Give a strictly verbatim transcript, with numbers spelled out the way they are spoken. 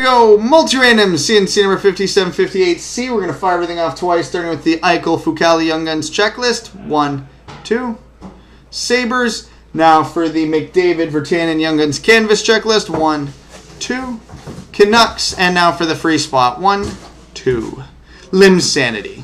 go. Multi-random C N C number fifty-seven fifty-eight C. We're going to fire everything off twice, starting with the Eichel Fucali Young Guns checklist. One, two. Sabres. Now for the McDavid Virtanen Young Guns canvas checklist. One, two. Canucks. And now for the free spot. One, two. Limsanity.